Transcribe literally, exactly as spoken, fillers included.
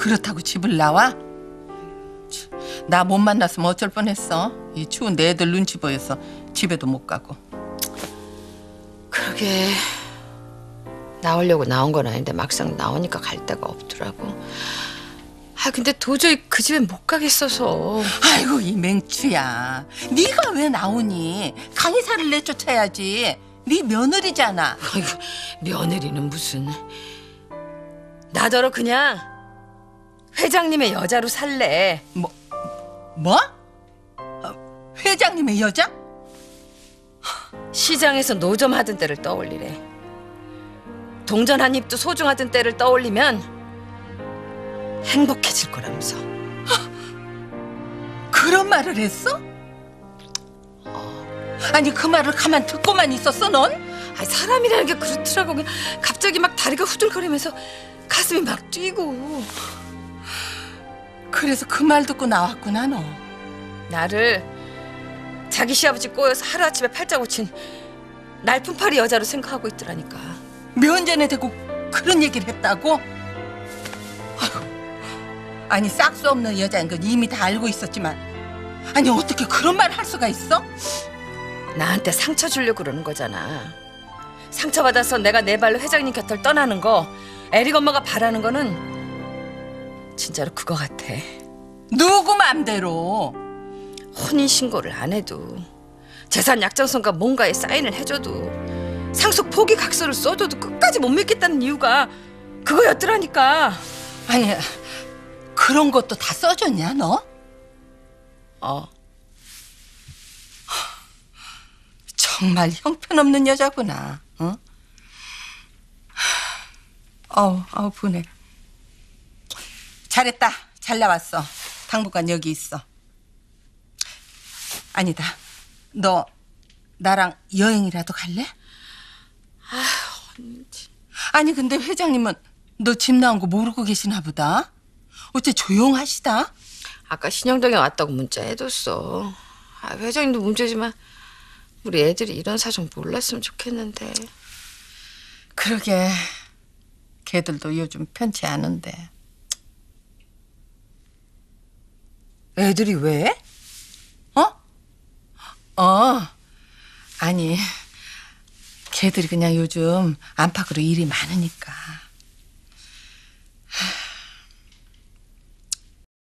그렇다고 집을 나와? 나 못 만났으면 어쩔 뻔했어. 이 추운데 애들 눈치 보여서 집에도 못 가고. 그러게 나오려고 나온 건 아닌데 막상 나오니까 갈 데가 없더라고. 아 근데 도저히 그 집에 못 가겠어서. 아이고 이 맹추야, 네가 왜 나오니? 강의사를 내쫓아야지. 네 며느리잖아. 아이고 며느리는 무슨. 나더러 그냥 회장님의 여자로 살래. 뭐? 뭐? 어, 회장님의 여자? 시장에서 노점하던 때를 떠올리래. 동전 한 입도 소중하던 때를 떠올리면 행복해질 거라면서. 그런 말을 했어? 아니 그 말을 가만 듣고만 있었어 넌? 아니 사람이라는 게 그렇더라고. 그냥 갑자기 막 다리가 후들거리면서 가슴이 막 뛰고. 그래서 그 말 듣고 나왔구나 너. 나를 자기 시아버지 꼬여서 하루아침에 팔자 고친 날품팔이 여자로 생각하고 있더라니까. 면전에 대고 그런 얘기를 했다고? 아휴, 아니 싹수 없는 여자인 건 이미 다 알고 있었지만 아니 어떻게 그런 말 할 수가 있어? 나한테 상처 주려고 그러는 거잖아. 상처받아서 내가 내 발로 회장님 곁을 떠나는 거 에릭 엄마가 바라는 거는 진짜로 그거 같아. 누구 맘대로. 혼인신고를 안 해도 재산 약정서가 뭔가에 사인을 해줘도 상속 포기 각서를 써줘도 끝까지 못 믿겠다는 이유가 그거였더라니까. 아니 그런 것도 다 써줬냐 너? 어. 정말 형편없는 여자구나. 어? 어우, 어우 분해. 잘했다. 잘 나왔어. 당분간 여기 있어. 아니다. 너 나랑 여행이라도 갈래? 아휴, 아니 근데 회장님은 너 집 나온 거 모르고 계시나 보다. 어째 조용하시다. 아까 신영동에 왔다고 문자 해뒀어. 아, 회장님도 문제지만 우리 애들이 이런 사정 몰랐으면 좋겠는데. 그러게. 걔들도 요즘 편치 않은데. 애들이 왜? 어? 어. 아니 걔들이 그냥 요즘 안팎으로 일이 많으니까.